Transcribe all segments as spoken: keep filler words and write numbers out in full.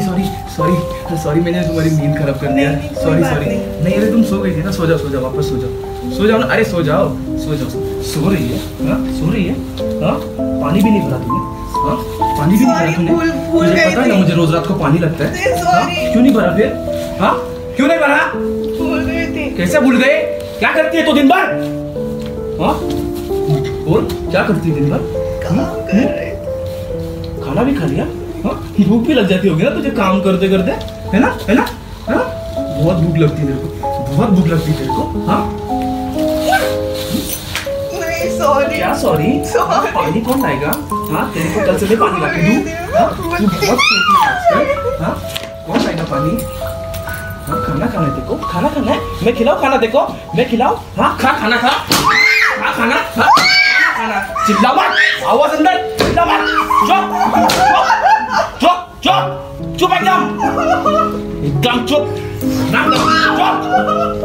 Sorry sorry sorry मैंने तुम्हारी नींद खराब कर दिया। सॉरी सॉरी नहीं, अरे तुम सो गई थी ना, सो जाओ सो जाओ वापस सो जाओ सो जाओ ना, अरे सो जाओ सो जाओ। सो रही है हाँ, सो रही है हाँ, पानी भी नहीं भरा तूने हाँ, पानी भी नहीं भरा तूने, मुझे पता है ना मुझे रोज रात को पानी लगता है हाँ, क्यों नहीं भरा फिर हाँ, क्यों नहीं भरा? भूल गए थे। कैसे भूल गए? क्या करती है तू दिन भर हाँ, बोल क्या करती है दिन भर? काम कर रहे थे। खाना भी खा लिया हाँ, भूख भी लग जाती होगी ना तुझे काम करते करते, है ना है ना हाँ, बहुत भूख लगती है तेरे को, बहुत भूख लगती है तेरे को हाँ। नहीं सॉरी। क्या सॉरी? पानी कौन लाएगा हाँ, तेरे को कल से मैं पानी ला के दूं हाँ, तू बहुत छोटी है आजकल हाँ, कौन लाएगा पानी हाँ? खाना खाना है तेरे को, खाना खाना है, मैं खिलाऊं खाना देखो, मैं खिलाऊं हाँ, खा खाना खा खा खाना खा खाना, चिल्ला मत, आवाज अंदर चिल्ला मत, चुप चुप चुप चुप एकदम एकदम चुप एकदम चुप।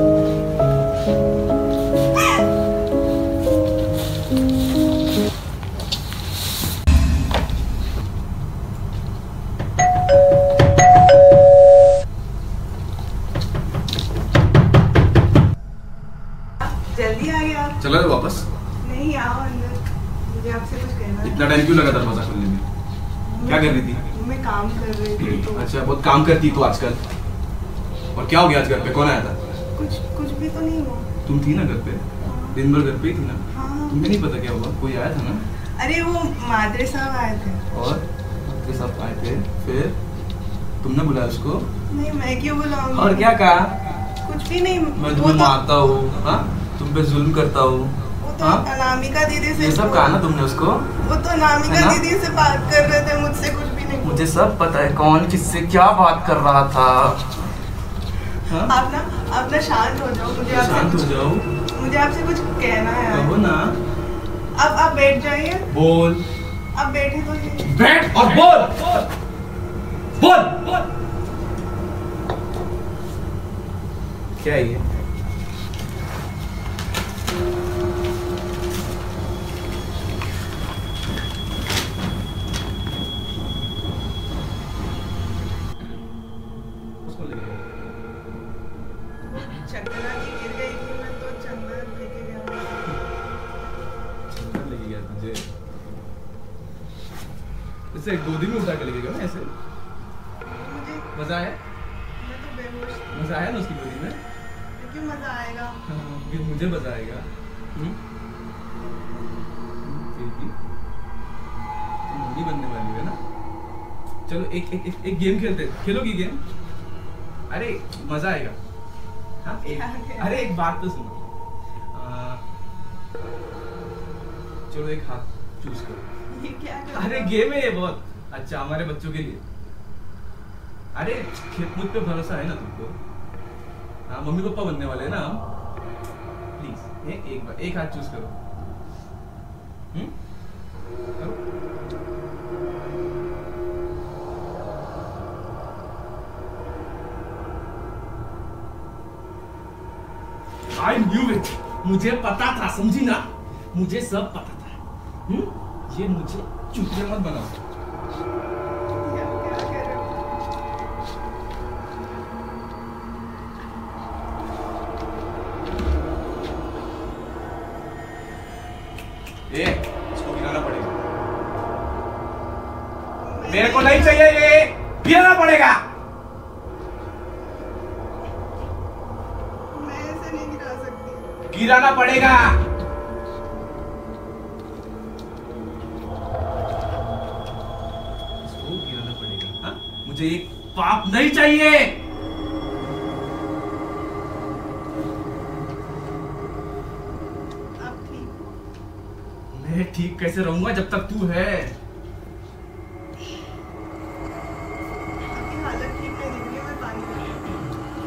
जल्दी आ गया आप? चलो वापस। नहीं आओ अंदर, मुझे आपसे कुछ कहना है। इतना टाइम क्यों लगा दरवाजा खोलने में? क्या कर रही थी? मैं काम कर रही थी तो। अच्छा बहुत काम करती तू आजकल, और क्या हो गया आज घर पे, कौन आया था? कुछ कुछ भी तो नहीं हुआ। तुम थी ना घर पे, दिन भर घर पे ही थी ना हाँ। तुम्हें नहीं पता क्या हुआ? कोई आया था ना? अरे वो मादरे साहब आए थे। और आपके साथ आए थे, फिर तुमने बुलाया उसको? नहीं मैं क्यों बुलाऊंगी? और क्या कहा? कुछ भी नहीं। मैं तुम्हें मारता हूँ हाँ, तुम पे जुल्म करता हूँ वो तो हाँ? अनामिका दीदी से। ये सब कहा ना तुमने उसको? वो तो अनामिका दीदी से बात कर रहे थे, मुझसे कुछ भी नहीं। मुझे सब पता है कौन किससे क्या बात कर रहा था हाँ? आप ना आप ना शांत हो जाओ, मुझे आपसे शांत हो कुछ- जाओ, मुझे आपसे कुछ कहना है। कहो ना। अब आप बैठ जाइए। बोल। आप बैठे तो नहीं। बैठ और बोल बोल बोल। क्या है ये? चंदना जी गिर गई थी, मैं तो चंदन लेके गया। चंदन लेके गया तुझे? इसे गोदी में उठा के लेके गया ना ऐसे? मुझे मजा आया? मैं तो बेहोश थी। मजा आया ना उसकी गोदी में? क्यों मजा आएगा? हाँ, फिर मुझे मजा आएगा। हम्म? फिर भी तुम मम्मी बनने वाली है ना? चलो एक एक एक, एक गेम खेलते हैं, खेलोगी गेम? अरे मजा आएगा हाँ? एक, अरे एक बात तो सुनो आ, चलो एक हाथ चूज करो। ये क्या कर अरे गेम है ये बहुत अच्छा हमारे बच्चों के लिए। अरे खेत मुझ पे भरोसा है ना तुमको हाँ, मम्मी पापा बनने वाले हैं ना हम, प्लीज एक एक बार एक हाथ चूज करो हम्म करो। I knew it. मुझे पता था, समझी ना, मुझे सब पता था हुँ? ये मुझे चुतिया मत बनाओ। क्या क्या कर रहे हो? ए, इसको गिराना पड़ेगा। मेरे को नहीं चाहिए ये, गिराना पड़ेगा। मैं ऐसे नहीं गिरा सकती। गिराना पड़ेगा। इसको गिराना पड़ेगा हाँ? मुझे एक पाप नहीं चाहिए। आप ठीक हो? मैं ठीक कैसे रहूंगा जब तक तू है? आपकी हालत ठीक नहीं दिख रही है, मैं पानी लाती हूँ।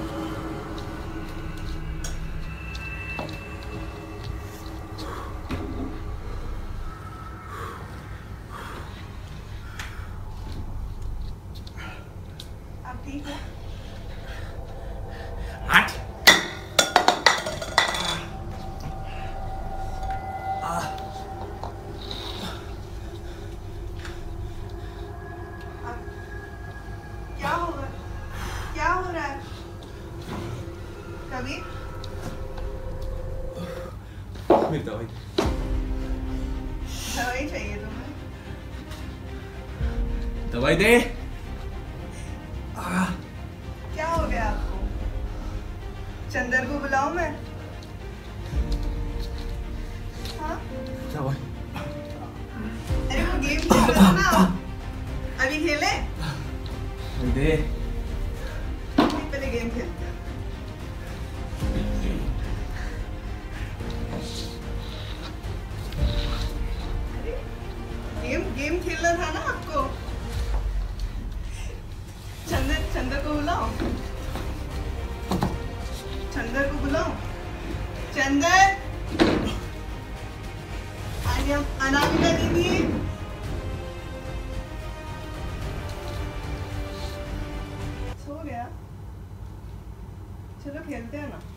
आप ठीक हो? हट। आप क्या हो कभी मेरी दवाई दवाई चाहिए तुम्हें? दवाई दे। आ, क्या हो गया आपको? चंदर को बुलाऊं मैं? हाँ? दवाई अरे वो गेम खेल रहा था ना, अभी खेले? दे। पहले गेम खेलते हैं। गेम गेम खेलना था ना आपको। चंदर चंदर को बुलाओ, चंदर को बुलाओ। चंदर, आनिया अनामिका दीदी, सो गया? चलो खेलते हैं ना।